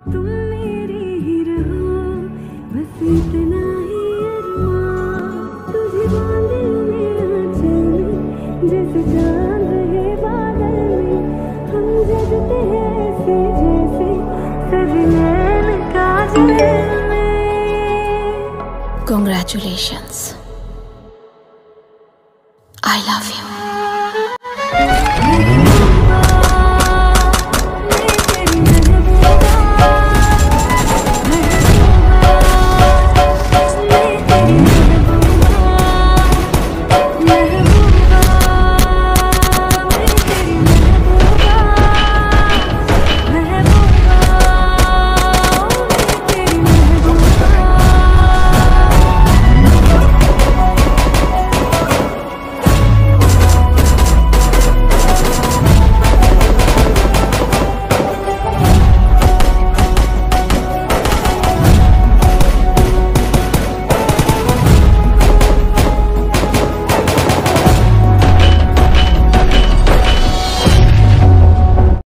तुम मेरी ही रहो, बस इतना ही अरमान। तुझे बांधे मेरा चल, जैसे चांद रहे बादल में। हम जगते हैं ऐसे जैसे सभी नैन काजल में। Congratulations. I love you.